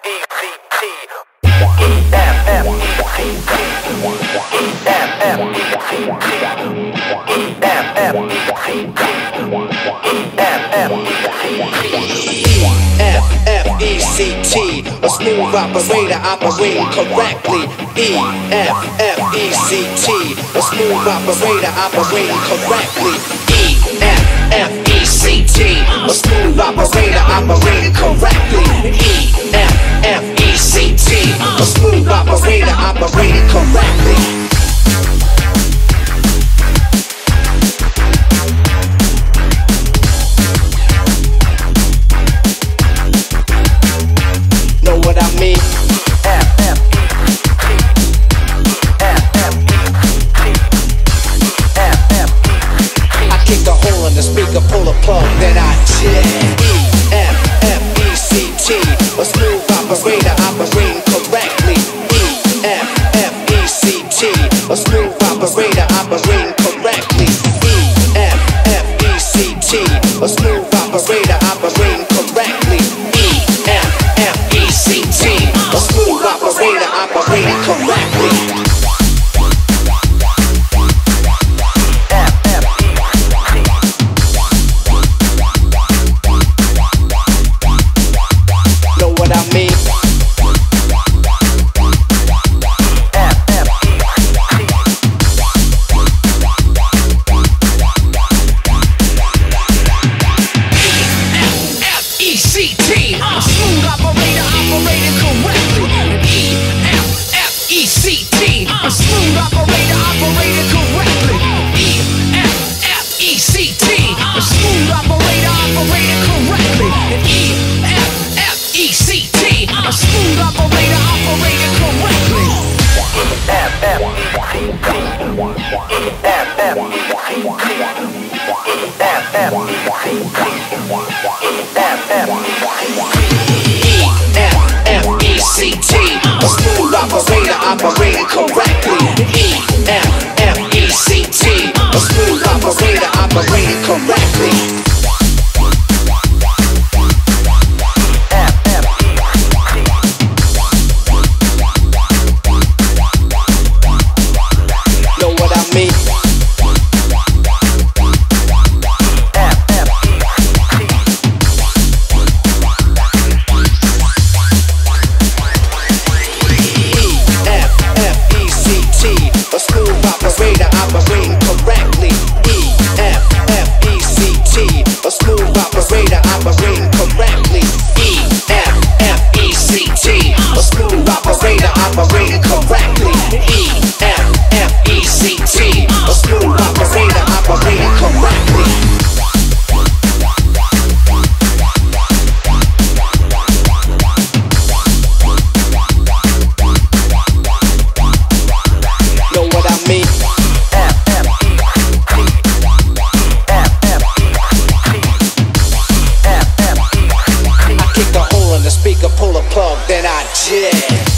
E-F-F-E-C-T, a smooth operator operating correctly. E-F-F-E-C-T, a smooth operator operating correctly. E-F-F-E-C-T, a smooth operator operating correctly. E-F-F-E-C-T, a smooth operator operating correctly. Pull a plug, then I jam. E-F-F-E-C-T, a smooth operator operating correctly. E-F-F-E-C-T, a smooth operator operating correctly. E-F-F-E-C-T, a smooth operator operating correctly. E-F-F-E-C-T, a smooth operator operating correctly. E-F-F-E-C-T, a smooth operator operating correctly. E-F-F-E-C-T, a smooth operator operating correctly. Know what I mean? A smooth operator operating correctly. E-F-F-E-C-T, a smooth operator operating correctly. E-F-F-E-C-T, a smooth operator operating correctly. E-F-F-E-C-T, a smooth operator operating correctly. Pull a plug, then I jam.